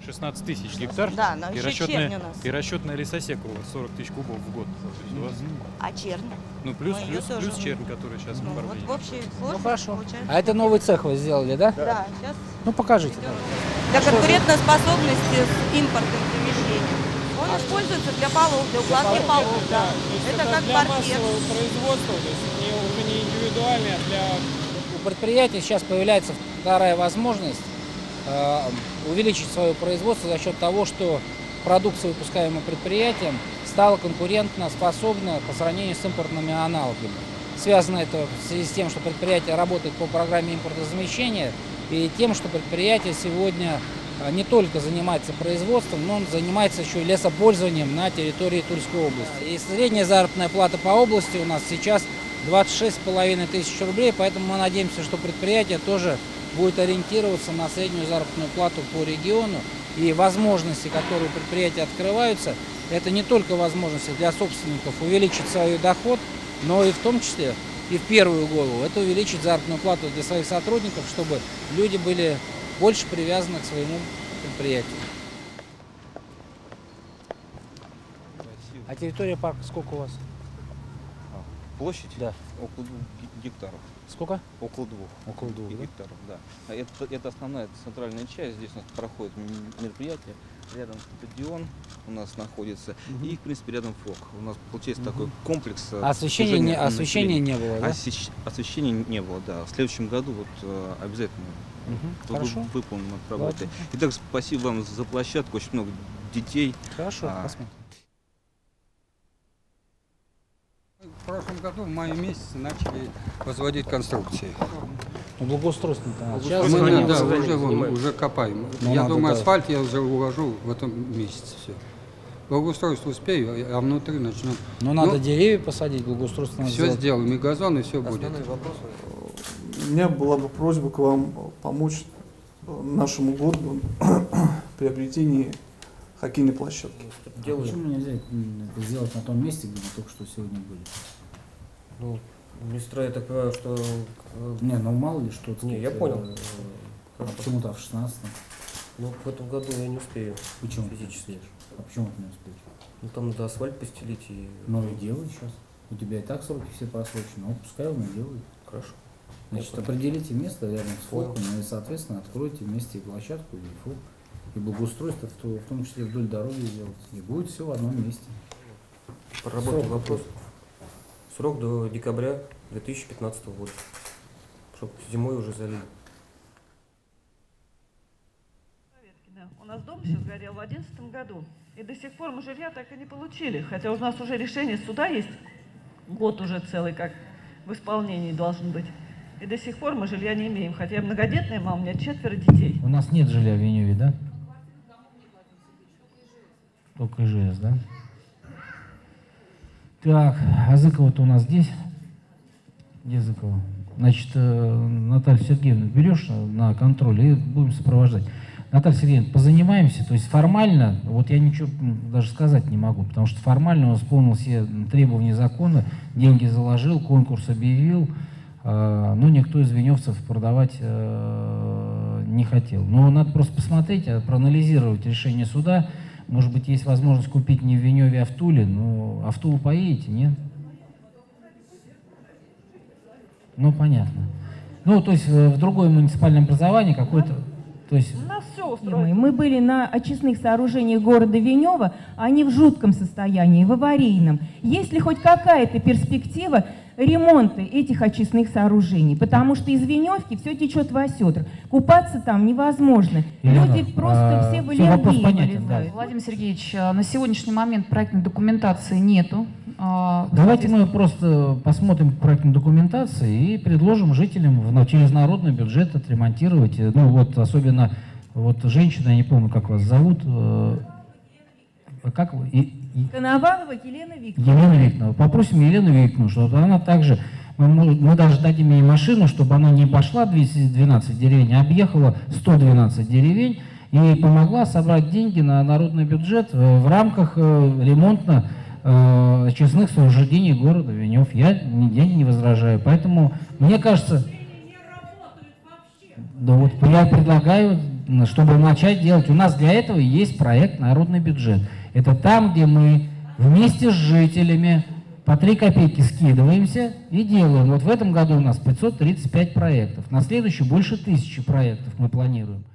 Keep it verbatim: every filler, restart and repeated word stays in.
шестнадцать тысяч гектар. Да, но и еще расчетная, чернь у нас. и расчетная лесосека у вас сорок тысяч кубов в год. У вас, А чернь? ну, плюс, Мы плюс, ее тоже- плюс чернь, который сейчас Ну, в вот оформлении. в общей сложности Ну хорошо. получается. А это новый цех вы сделали, да? Да, сейчас Ну покажите. для конкурентоспособности с импортным помещением. Он используется для полов, для укладки полов, да. То есть Это как для паркет. массового производства, то есть не, уже не индивидуальный, а для... У предприятия сейчас появляется вторая возможность э, увеличить свое производство за счет того, что продукция, выпускаемая предприятием, стала конкурентно способна по сравнению с импортными аналогами. Связано это в связи с тем, что предприятие работает по программе импортозамещения и тем, что предприятие сегодня не только занимается производством, но он занимается еще и лесопользованием на территории Тульской области. И средняя заработная плата по области у нас сейчас двадцать шесть с половиной тысяч рублей, поэтому мы надеемся, что предприятие тоже будет ориентироваться на среднюю заработную плату по региону. И возможности, которые у предприятия открываются, это не только возможности для собственников увеличить свой доход, но и в том числе, и в первую голову, это увеличить заработную плату для своих сотрудников, чтобы люди были больше привязаны к своему предприятию. А территория парка сколько у вас? Площадь? Да. Около двух гектаров. Сколько? Около двух. Около двух, да? гектаров, да. А Это, это основная центральная часть. Здесь у нас проходит мероприятие. Рядом стадион у нас находится. Угу. И, в принципе, рядом ФОК. У нас получается угу. такой комплекс. Освещения не, освещения не было, да? Освещ, освещения не было, да. В следующем году вот обязательно угу. Хорошо. выполним работы. Итак, спасибо вам за площадку. Очень много детей. Хорошо, а, посмотрим. В прошлом году в мае месяце начали возводить конструкции. Ну, благоустройство-то Мы, сейчас да, занимаем. да, уже, вон, уже копаем. Ну, я надо, думаю, да. асфальт я уже уложу в этом месяце все. Благоустройство успею, а внутри начнем. Ну, надо ну, деревья посадить, благоустройство надо все сделать. сделаем, и газон, и все будет. У меня была бы просьба к вам помочь нашему городу в приобретении хоккейной площадки. А почему нельзя это сделать на том месте, где мы только что сегодня были? Ну, мистера, я так понимаю, что... Не, ну мало ли что. Не, я понял. А почему-то в шестнадцатом? Ну, в этом году я не успею. Почему? Физически. А почему ты не успеешь? Ну, там надо асфальт постелить и... Ну и делай сейчас. У тебя и так сроки все просрочены. Ну, пускай он и делает. Хорошо. Значит, определите место рядом с ФОКом, и, соответственно, откройте вместе и площадку, и ФОК, и благоустройство, в том числе вдоль дороги сделать. И будет все в одном месте. Проработаем вопрос. Срок до декабря две тысячи пятнадцатого года. Чтобы зимой уже залили. У нас дом все сгорел в две тысячи одиннадцатом году. И до сих пор мы жилья так и не получили. Хотя у нас уже решение суда есть. Год уже целый как в исполнении должен быть. И до сих пор мы жилья не имеем. Хотя я многодетная мама, у меня четверо детей. У нас нет жилья в Веневе, да? Только ИЖС, да? Так, а Зыкова-то у нас здесь? Где Зыкова? Значит, Наталья Сергеевна, берешь на контроль и будем сопровождать. Наталья Сергеевна, позанимаемся, то есть формально, вот я ничего даже сказать не могу, потому что формально он исполнил все требования закона, деньги заложил, конкурс объявил, но никто из веневцев продавать не хотел. Но надо просто посмотреть, проанализировать решение суда. Может быть, есть возможность купить не в Веневе, а в Туле. Но а в Тулу поедете, нет? Ну, понятно. Ну, то есть в другое муниципальное образование какое-то... То есть... У нас все устроено. Мы были на очистных сооружениях города Венева, они в жутком состоянии, в аварийном. Есть ли хоть какая-то перспектива ремонта этих очистных сооружений? Потому что из Веневки все течет в Осетр. Купаться там невозможно. Елена, Люди просто а, все в все вопрос понятен, вылезают. да. Владимир Сергеевич, на сегодняшний момент проектной документации нету. Давайте мы просто посмотрим проектную документацию и предложим жителям в, через народный бюджет отремонтировать. Ну вот особенно вот женщина, я не помню, как вас зовут, э, как вы? И, и... Коновалова Елена Викторовна. Елена Викторовна. Попросим Елену Викторовну, чтобы она также, мы, мы даже дадим ей машину, чтобы она не обошла двести двенадцать деревень, а объехала сто двенадцать деревень и помогла собрать деньги на народный бюджет в рамках ремонтно очистных сооружений города Венев. Я, я не возражаю. Поэтому, мне кажется, да вот я предлагаю чтобы начать делать. У нас для этого есть проект «Народный бюджет». Это там, где мы вместе с жителями по три копейки скидываемся и делаем. Вот в этом году у нас пятьсот тридцать пять проектов. На следующий больше тысячи проектов мы планируем.